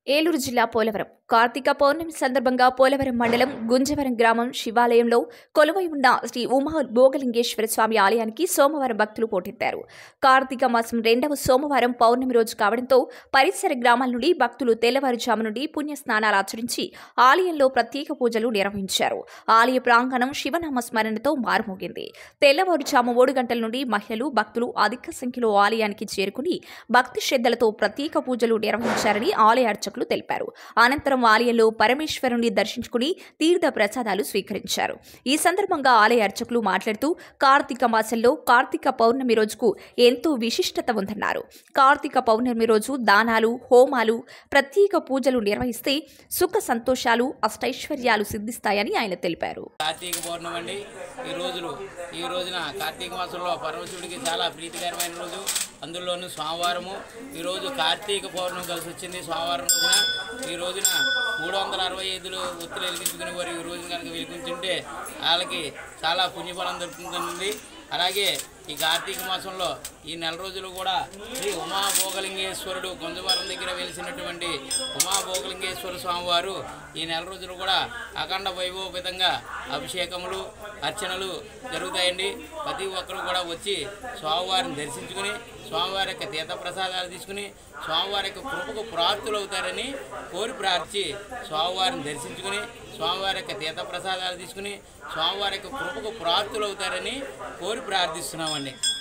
ఏలూరు జిల్లా పోలవరం కార్తీక పౌర్ణమి సందర్భంగా పోలవరం మండలం గుంజవరం గ్రామం శివాలయంలో కొలువై ఉన్న శ్రీ ఉమా భోగలింగేశ్వర స్వామి ఆలయానికి సోమవారం భక్తులు పోటెత్తారు. కార్తీక మాసం 2వ సోమవారం పౌర్ణమి రోజు కావడంతో పరిసర గ్రామాల నుండి భక్తులు తెల్లవారుజాము నుండి పుణ్యస్నానాలు ఆచరించి ఆలయంలో ప్రత్యేక పూజలు నిర్వహించారు. ఆలయ ప్రాంగణం శివనామ స్మరణతో మారుమోగింది. తెల్లవారుజాము 3 గంటల నుండి మహిళలు భక్తులు అధిక సంఖ్యలో ఆలయానికి చేరుకుని భక్తి శ్రద్ధలతో ప్రత్యేక పూజలు నిర్వహించారని ఆలయ అర్చకులు తెలిపారు. అనంతరం ఆలయంలో పరమేశ్వరుని దర్శించుకుని తీర్థ ప్రసాదాలు స్వీకరించారు. ఈ సందర్భంగా ఆలయ అర్చకులు మాట్లాడుతూ కార్తీక మాసంలో కార్తీక పౌర్ణమి రోజుకు ఎంతో విశిష్టత ఉందన్నారు. కార్తీక పౌర్ణమి రోజు దానాలు, హోమాలు, ప్రత్యేక పూజలు నిర్వహిస్తే సుఖ సంతోషాలు, అష్టైశ్వర్యాలు సిద్ధిస్తాయని ఆయన తెలిపారు. కార్తీక పౌర్ణమి అండి. ఈ రోజున కార్తీక మాసంలో పరమశివుడికి చాలా ప్రీతికరమైన రోజు. అందులోనూ సోమవారము. ఈరోజు కార్తీక పౌర్ణమి కలిసి వచ్చింది. సోమవారం రోజున ఈ రోజున 365 ఒత్తులు వెలిగించుకునే వారు ఈ రోజున కనుక వెలిగించుంటే వాళ్ళకి చాలా పుణ్యఫలం దొరుకుతుంది. అలాగే ఈ కార్తీక మాసంలో ఈ నెల రోజులు కూడా శ్రీ ఉమా భోగలింగేశ్వరుడు గుంజవరం దగ్గర వెలిసినటువంటి ఉమా భోగలింగేశ్వర స్వామివారు ఈ నెల రోజులు కూడా అఖండ వైభవపేతంగా అభిషేకములు, అర్చనలు జరుగుతాయండి. ప్రతి ఒక్కరు కూడా వచ్చి స్వామివారిని దర్శించుకుని స్వామివారి యొక్క తీర్థప్రసాదాలు తీసుకుని స్వామివారి యొక్క కృపకు ప్రాప్తులు అవుతారని కోరి ప్రార్థించి స్వామివారిని దర్శించుకుని స్వామివారి యొక్క తీర్థప్రసాదాలు తీసుకుని స్వామివారి యొక్క కృపకు ప్రాప్తులు అవుతారని కోరి ప్రార్థిస్తున్నామండి.